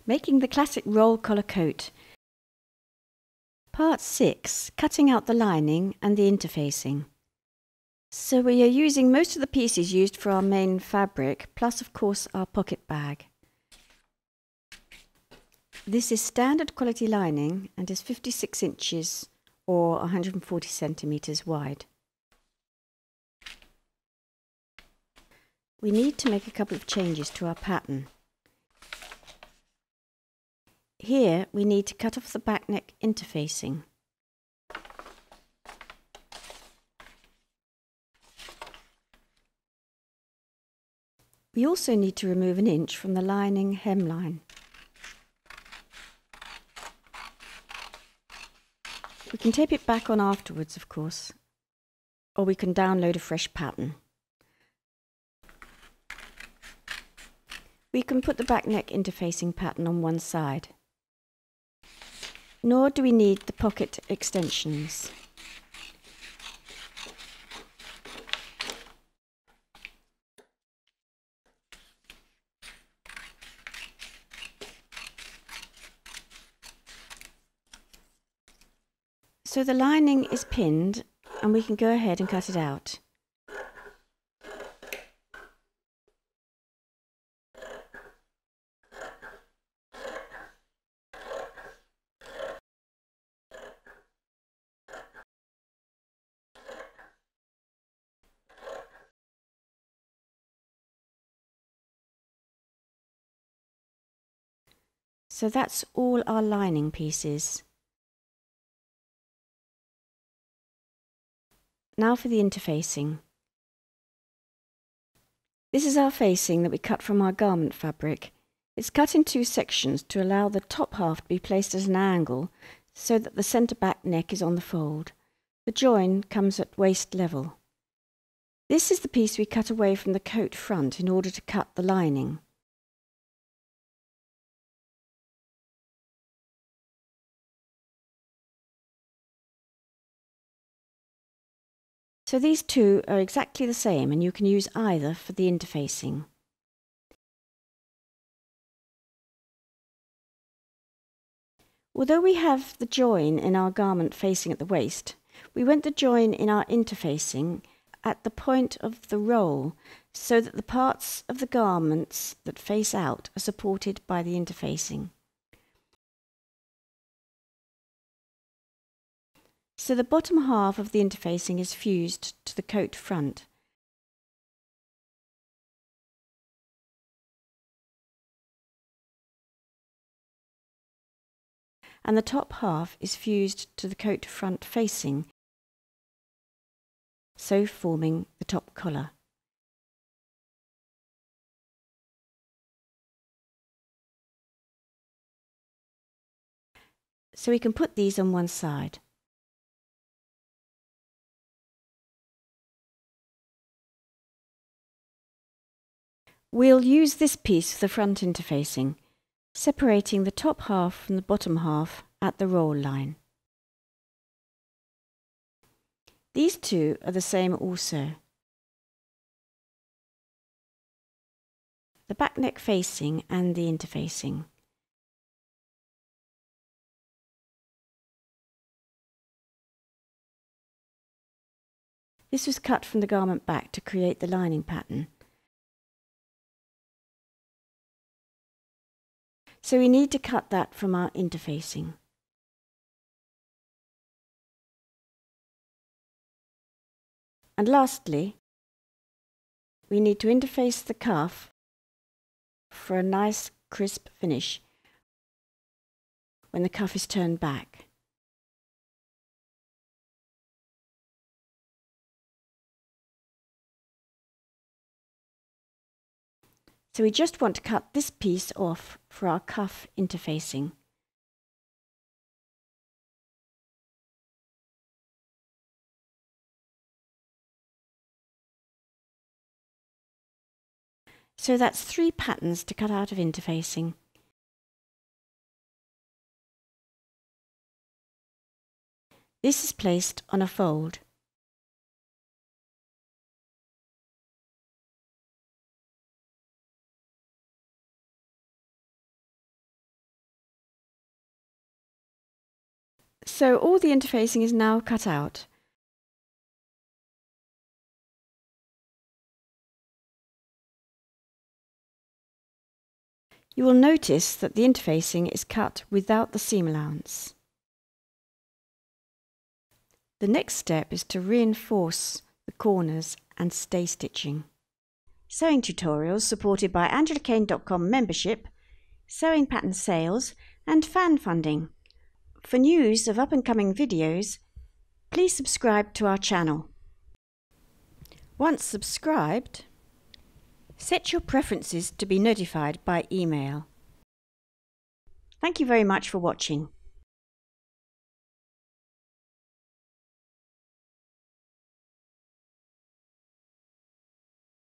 Making the classic roll collar coat. Part 6. Cutting out the lining and the interfacing. So we are using most of the pieces used for our main fabric, plus of course our pocket bag. This is standard quality lining and is 56 inches or 140 centimeters wide. We need to make a couple of changes to our pattern. Here we need to cut off the back neck interfacing. We also need to remove an inch from the lining hemline. We can tape it back on afterwards, of course, or we can download a fresh pattern. We can put the back neck interfacing pattern on one side. Nor do we need the pocket extensions. So the lining is pinned and we can go ahead and cut it out. So that's all our lining pieces. Now for the interfacing. This is our facing that we cut from our garment fabric. It's cut in two sections to allow the top half to be placed at an angle so that the centre back neck is on the fold. The join comes at waist level. This is the piece we cut away from the coat front in order to cut the lining. So these two are exactly the same and you can use either for the interfacing. Although we have the join in our garment facing at the waist, we want the join in our interfacing at the point of the roll so that the parts of the garments that face out are supported by the interfacing. So the bottom half of the interfacing is fused to the coat front. And the top half is fused to the coat front facing, so forming the top collar. So we can put these on one side. We'll use this piece for the front interfacing, separating the top half from the bottom half at the roll line. These two are the same also. The back neck facing and the interfacing. This was cut from the garment back to create the lining pattern. So we need to cut that from our interfacing. And lastly, we need to interface the cuff for a nice crisp finish when the cuff is turned back. So we just want to cut this piece off for our cuff interfacing. So that's 3 patterns to cut out of interfacing. This is placed on a fold. So all the interfacing is now cut out. You will notice that the interfacing is cut without the seam allowance. The next step is to reinforce the corners and stay stitching. Sewing tutorials supported by AngelaKane.com membership, sewing pattern sales and fan funding. For news of up-and-coming videos, please subscribe to our channel. Once subscribed, set your preferences to be notified by email. Thank you very much for watching.